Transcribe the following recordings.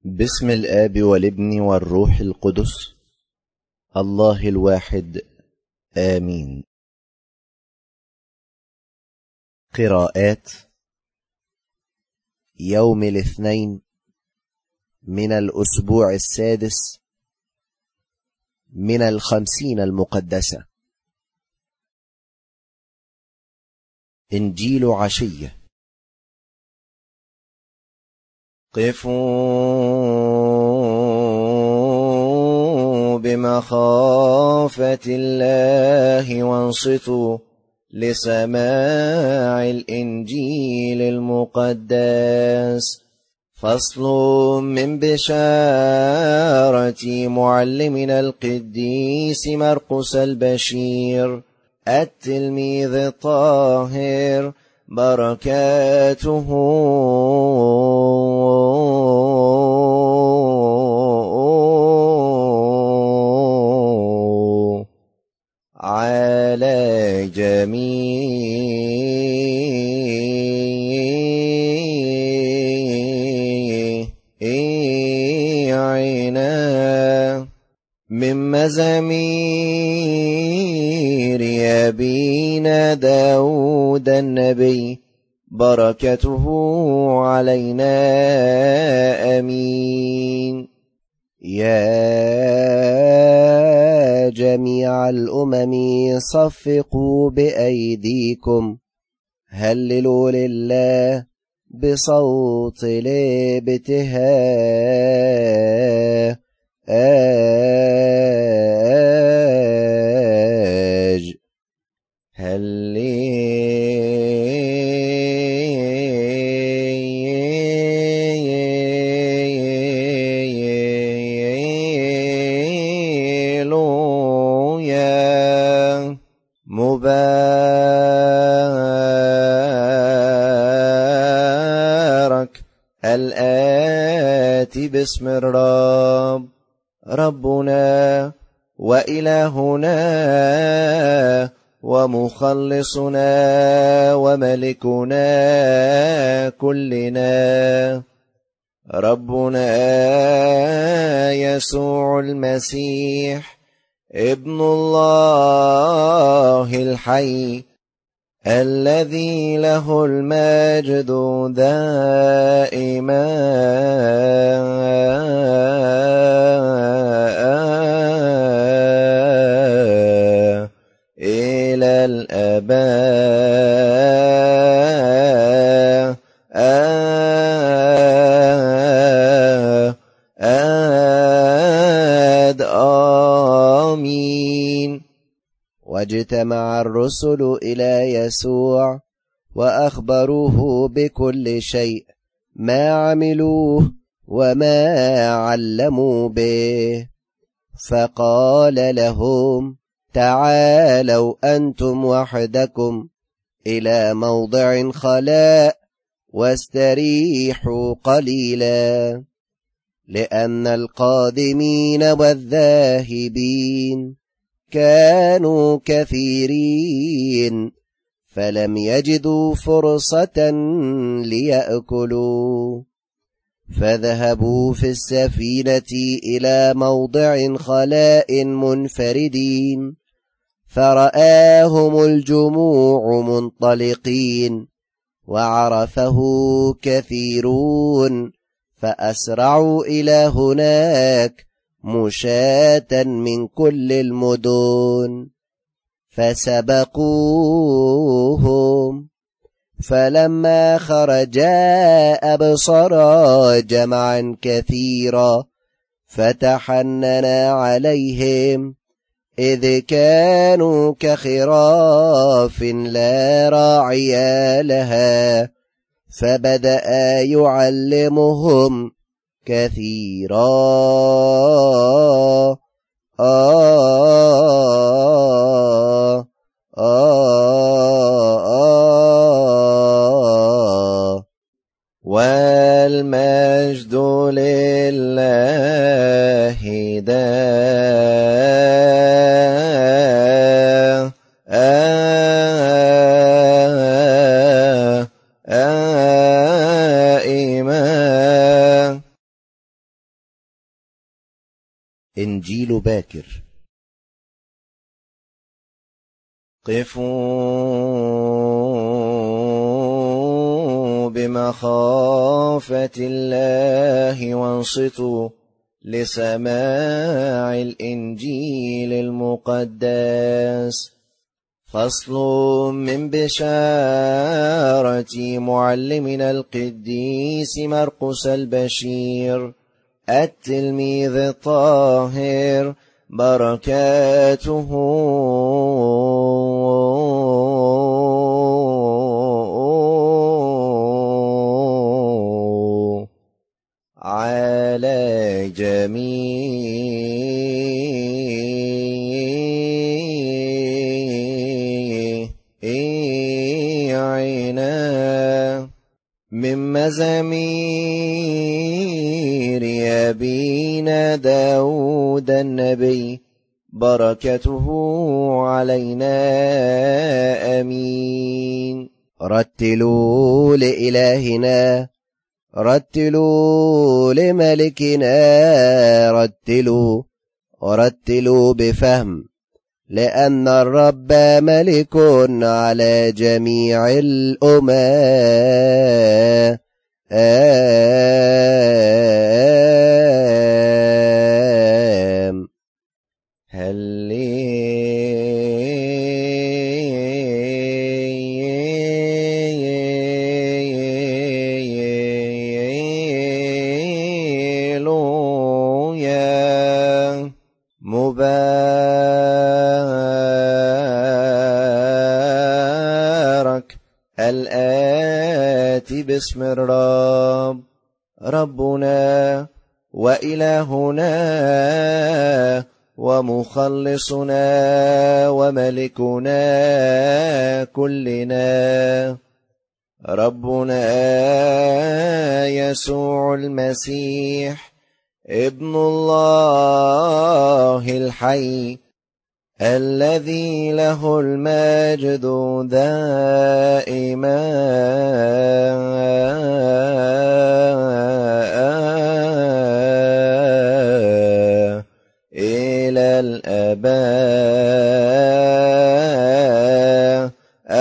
بسم الآب والابن والروح القدس الله الواحد آمين. قراءات يوم الاثنين من الأسبوع السادس من 50 المقدسة. إنجيل عشية. قفوا بمخافة الله وانصتوا لسماع الإنجيل المقدس. فصل من بشارة معلمنا القديس مرقس البشير التلميذ الطاهر، بركاته على جميعنا. من مزامير أبينا داود النبي، بركته علينا آمين. يا جميع الأمم صفقوا بأيديكم، هللوا لله بصوت الابتهاج. هللويا. مبارك الآتي باسم الرب، ربنا وإلهنا ومخلصنا وملكنا كلنا، ربنا يسوع المسيح ابن الله الحي، الذي له المجد دائما إلى الآباء آمين. واجتمع الرسل إلى يسوع وأخبروه بكل شيء ما عملوه وما علموا به، فقال لهم: تعالوا أنتم وحدكم إلى موضع خلاء واستريحوا قليلا، لأن القادمين والذاهبين كانوا كثيرين، فلم يجدوا فرصة ليأكلوا. فذهبوا في السفينة إلى موضع خلاء منفردين، فرآهم الجموع منطلقين، وعرفه كثيرون، فأسرعوا إلى هناك مشاة من كل المدن، فسبقوهم. فلما خرجا أبصرا جمعا كثيرا، فتحننا عليهم، إذ كانوا كخراف لا راعي لها، فبدأ يعلمهم كثيرا. والمجد لله دائما جيل باكر. قفوا بمخافة الله وانصتوا لسماع الإنجيل المقدس. فصل من بشارة معلمنا القديس مرقس البشير التلميذ الطاهر، بركاته على جميعنا. من مزامير أبينا داود النبي، بركته علينا آمين. رتلوا لإلهنا، رتلوا لملكنا، رتلوا بفهم، لأن الرب ملك على جميع الأمم. مبارك الآتي باسم الرب، ربنا وإلهنا ومخلصنا وملكنا كلنا، ربنا يسوع المسيح ابن الله الحي، الذي له المجد دائما إلى الأبد.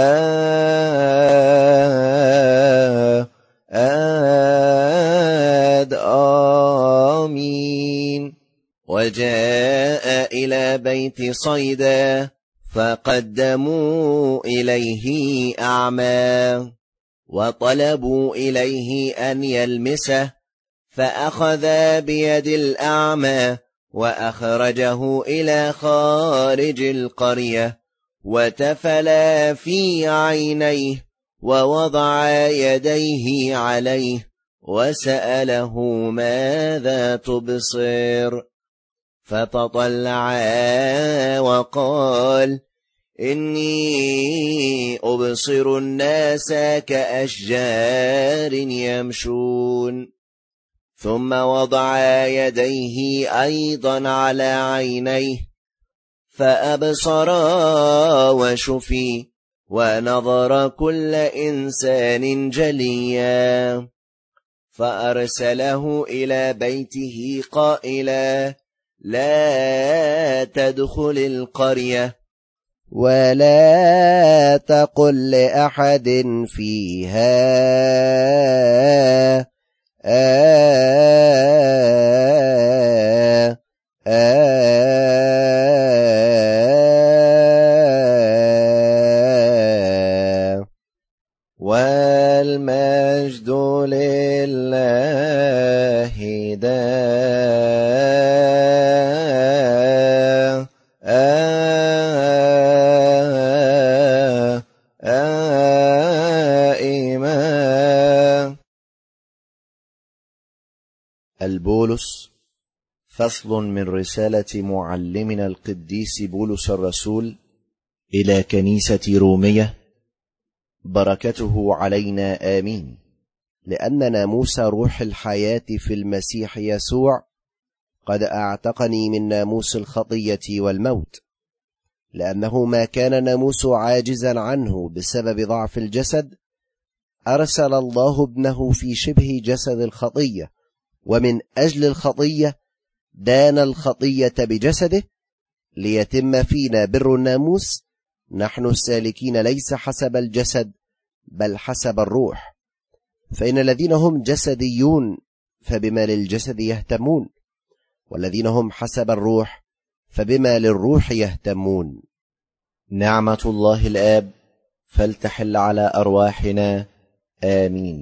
آمين. وجاء إلى بيت صيدا فقدموا إليه أعمى، وطلبوا إليه أن يلمسه، فأخذ بيد الأعمى وأخرجه إلى خارج القرية، وتفل في عينيه ووضع يديه عليه وسأله ماذا تبصر؟ فتطلع وقال إني أبصر الناس كأشجار يمشون. ثم وضع يديه أيضا على عينيه فأبصر وشفي، ونظر كل إنسان جليا. فأرسله إلى بيته قائلا لا تدخل القرية ولا تقل لأحد فيها والمجد لله دائما. البولس. فصل من رسالة معلمنا القديس بولس الرسول إلى كنيسة رومية، بركته علينا آمين. لأن ناموس روح الحياة في المسيح يسوع قد أعتقني من ناموس الخطية والموت، لأنه ما كان ناموس عاجزا عنه بسبب ضعف الجسد، أرسل الله ابنه في شبه جسد الخطية، ومن أجل الخطية دان الخطية بجسده ليتم فينا بر الناموس، نحن السالكين ليس حسب الجسد بل حسب الروح. فإن الذين هم جسديون فبما للجسد يهتمون، والذين هم حسب الروح فبما للروح يهتمون. نعمة الله الآب فلتحل على أرواحنا آمين.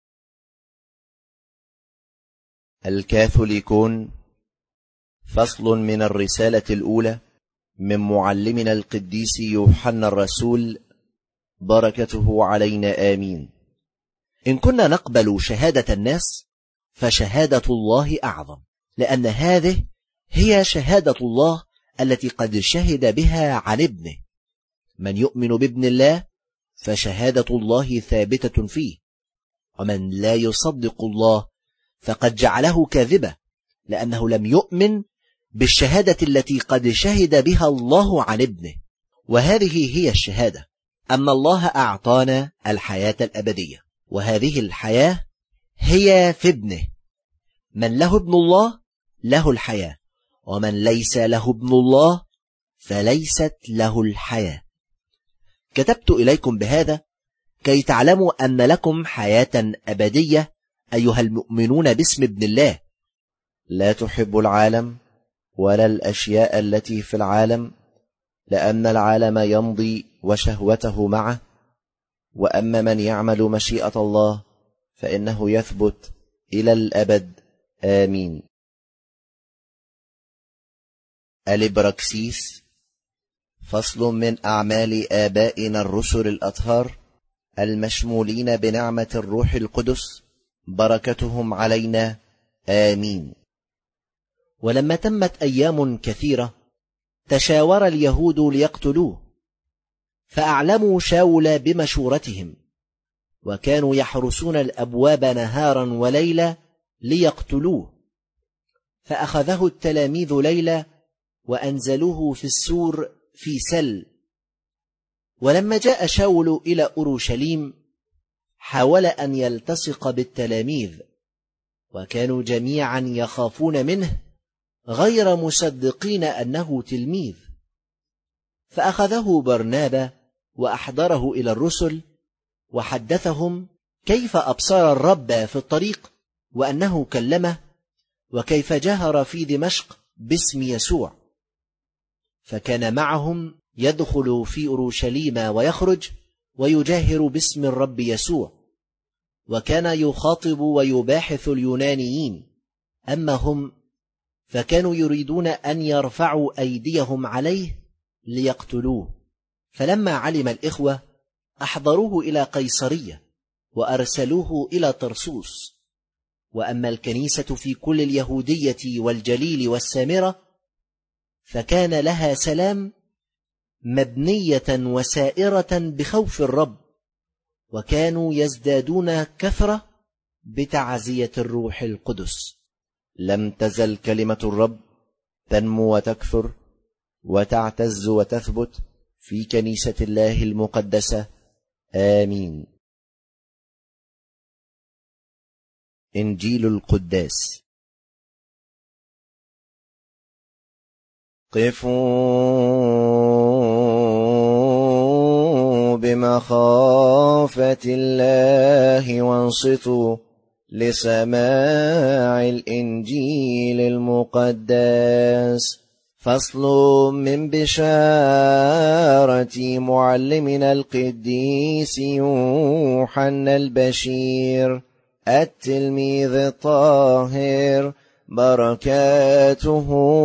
الكاثوليكون، فصل من الرسالة الأولى من معلمنا القديس يوحنا الرسول، بركته علينا آمين. إن كنا نقبل شهادة الناس فشهادة الله أعظم، لأن هذه هي شهادة الله التي قد شهد بها عن ابنه. من يؤمن بابن الله فشهادة الله ثابتة فيه، ومن لا يصدق الله فقد جعله كاذبا، لأنه لم يؤمن بالشهادة التي قد شهد بها الله عن ابنه. وهذه هي الشهادة، أن الله أعطانا الحياة الأبدية، وهذه الحياة هي في ابنه. من له ابن الله له الحياة، ومن ليس له ابن الله فليست له الحياة. كتبت إليكم بهذا كي تعلموا أن لكم حياة أبدية أيها المؤمنون باسم ابن الله. لا تحب العالم ولا الأشياء التي في العالم، لأن العالم يمضي وشهوته معه، وأما من يعمل مشيئة الله فإنه يثبت إلى الأبد آمين. الإبراكسيس، فصل من أعمال آبائنا الرسل الأطهار المشمولين بنعمة الروح القدس، بركتهم علينا آمين. ولما تمت أيام كثيرة تشاور اليهود ليقتلوه، فأعلموا شاول بمشورتهم، وكانوا يحرسون الأبواب نهارا وليلة ليقتلوه. فأخذه التلاميذ ليلة وأنزلوه في السور في سل. ولما جاء شاول إلى أورشليم حاول أن يلتصق بالتلاميذ، وكانوا جميعا يخافون منه غير مصدقين أنه تلميذ. فأخذه برنابا وأحضره إلى الرسل، وحدثهم كيف أبصر الرب في الطريق، وأنه كلمه، وكيف جهر في دمشق باسم يسوع. فكان معهم يدخل في أورشليم ويخرج ويجاهر باسم الرب يسوع، وكان يخاطب ويباحث اليونانيين. أما هم فكانوا يريدون أن يرفعوا أيديهم عليه ليقتلوه. فلما علم الإخوة أحضروه إلى قيصرية وأرسلوه إلى طرسوس. وأما الكنيسة في كل اليهودية والجليل والسامرة فكان لها سلام، مبنية وسائرة بخوف الرب، وكانوا يزدادون كثرة بتعزية الروح القدس. لم تزل كلمة الرب تنمو وتكثر وتعتز وتثبت في كنيسة الله المقدسة آمين. إنجيل القداس. قفوا بمخافة الله وانصتوا لسماع الإنجيل المقدس. فصل من بشارة معلمنا القديس يوحنا البشير التلميذ الطاهر، بركاته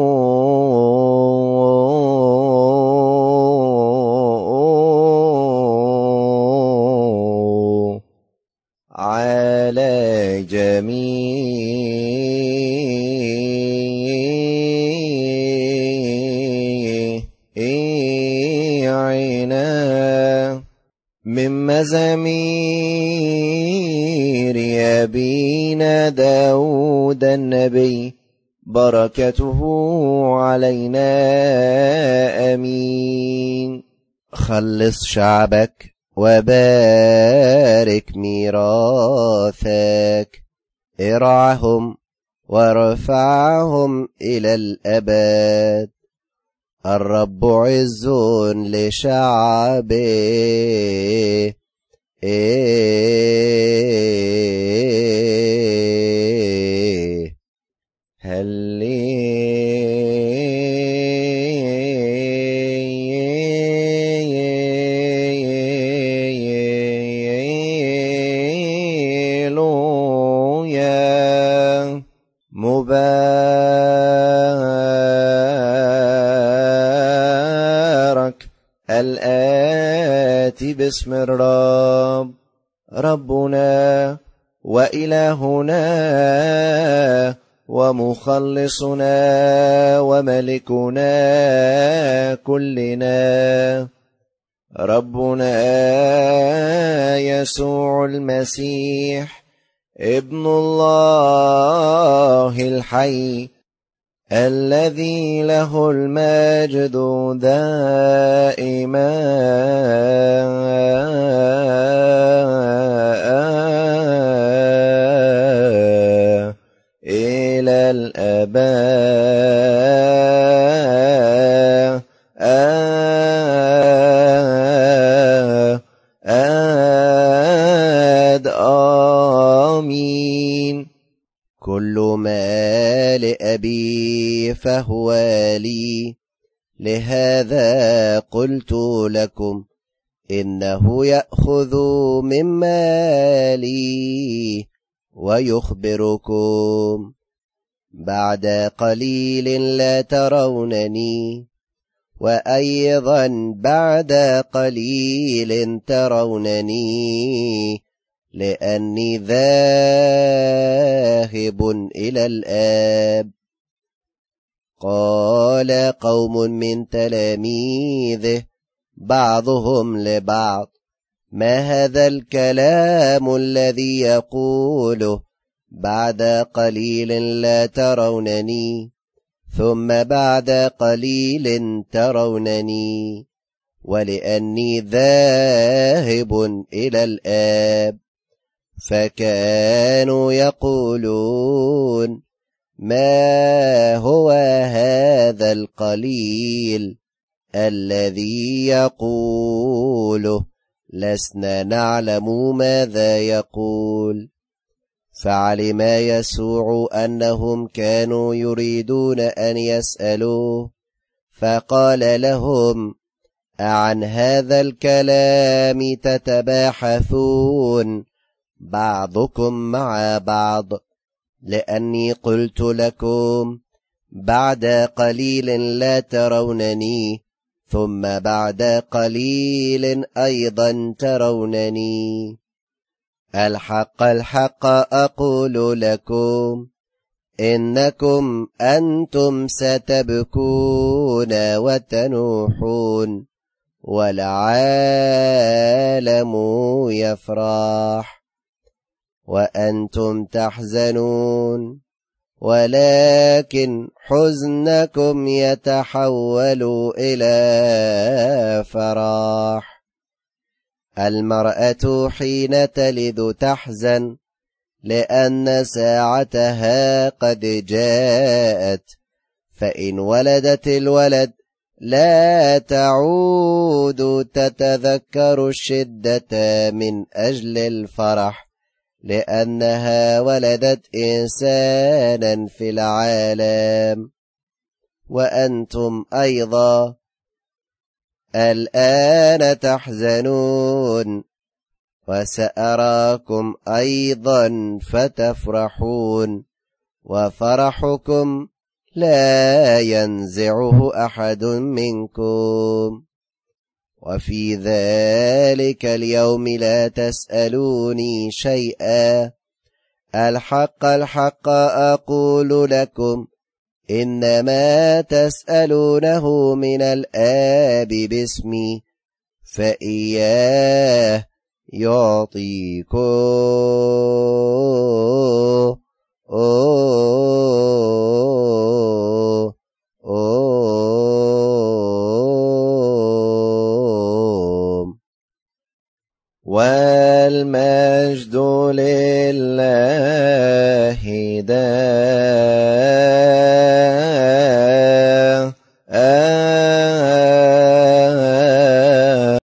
على جميعنا من مزامير أبينا داود النبي، بركته علينا آمين. خلص شعبك وبارك ميراثك، ارعهم وارفعهم إلى الأبد. الرب عز لشعبه، هللويا. مبارك الآتي باسم الرب، ربنا وإلهنا ومخلصنا وملكنا كلنا، ربنا يسوع المسيح ابن الله الحي، الذي له المجد دائما إلى الأبد. آمين. كل ما لأبي فهو لي، لهذا قلت لكم إنه يأخذ مما لي ويخبركم. بعد قليل لا ترونني، وأيضا بعد قليل ترونني، لأني ذاهب إلى الآب. قال قوم من تلاميذه بعضهم لبعض: ما هذا الكلام الذي يقوله بعد قليل لا ترونني، ثم بعد قليل ترونني، ولأني ذاهب إلى الآب؟ فكانوا يقولون: ما هو هذا القليل الذي يقوله؟ لسنا نعلم ماذا يقول. فعلم يسوع أنهم كانوا يريدون أن يسألوه، فقال لهم: أعن هذا الكلام تتباحثون بعضكم مع بعض؟ لأني قلت لكم بعد قليل لا ترونني، ثم بعد قليل أيضا ترونني. الحق الحق أقول لكم، إنكم أنتم ستبكون وتنوحون، والعالم يفرح، وأنتم تحزنون، ولكن حزنكم يتحول إلى فرح. المرأة حين تلد تحزن، لأن ساعتها قد جاءت، فإن ولدت الولد لا تعود تتذكر الشدة من أجل الفرح، لأنها ولدت إنسانا في العالم. وأنتم أيضا الآن تحزنون، وسأراكم أيضا فتفرحون، وفرحكم لا ينزعه أحد منكم. وفي ذلك اليوم لا تسألوني شيئا. الحق الحق أقول لكم، إنما تسألونه من الآب باسمي، فإياه يعطيكم. والمجد لله